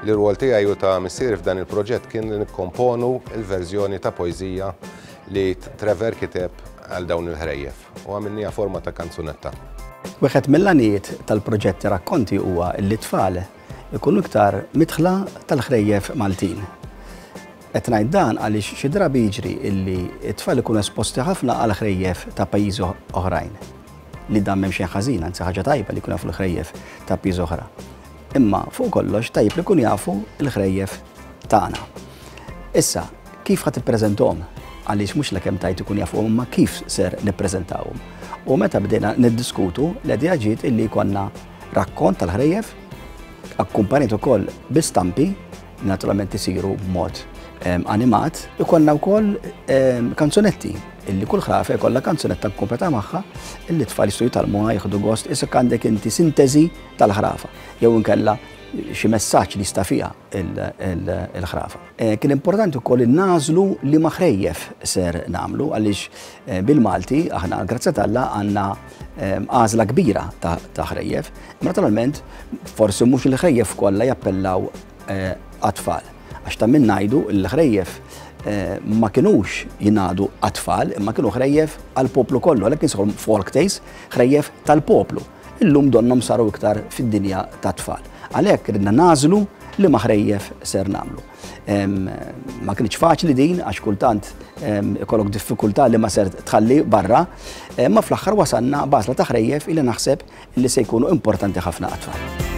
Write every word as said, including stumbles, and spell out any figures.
L-rwol tiegħi u ta' missieri f'dan il-proġett kien li nikkomponu l-verżjoni ta' poeżija li Trevor kiteb għal dawn il-ħrejjef u għamilniha forma ta' kanzunetta. Wieħed mill-għanijiet tal-proġetti rakkonti huwa li t-tfal ikunu iktar midħla tal-ħrejjef Maltin. Qed ngħid dan għaliex xi drabi jiġri illi t-tfal ikunu esposti ħafna għal ħrejjef ta' pajjiżi oħrajn. Li dan m'hemm xejn ħażin, anzi ħaġa tajba li jkunu jafu l-ħrejjef ta' pajjiż oħra. Imma fuq kollox tajjeb li jkunu jafu l-ħrejjef tagħna. Issa, kif ħadd ippreżentahom? Għaliex mhux l-kemm tajt ikun jafuhom imma kif ser nippreżentawhom. U meta bdejna niddiskutu l-idea ġiet illi jkollna rakkont tal-ħrejjef akkumpanjat ukoll bi stampi naturalment isiru b'mod animat, ikollna wkoll kanzunetti illi kull ħrafa jkollha kanzunetta kkumpleta magħha illi tfal jistgħu jitalmuha jieħdu gost issa għandek inti sintesi tal-ħrafa jew inkella xi messaġġ li jista' fiha il-ħrafa. Kien importanti wkoll innażlu li ma ħrejjef ser nagħmlu għaliex bil-Malti aħna grazzi Alla għandna għażla kbira ta' ħrejjef, naturalment forsi mhux il-ħrejjef kollha jappellaw għat-tfal. Għax ta' min ngħidu l-ħrejjef ma kinux jingħadu għat-tfal, imma kienu ħrejjef għall-poplu kollu, għalhekk insejħu folk tales, ħrejjef tal-poplu. Illum donnom saru iktar fid-dinja tat-tfal. Għalhekk ridna nażlu li ma ħrejjef ser nagħmlu. Ma kienx faċli din għax kultant ikollok diffikultà li ma ser tħalli barra, ma fl-aħħar wasalna bażla ta' ħrejjef illi naħseb li se jkunu importanti ħafna għat-tfal.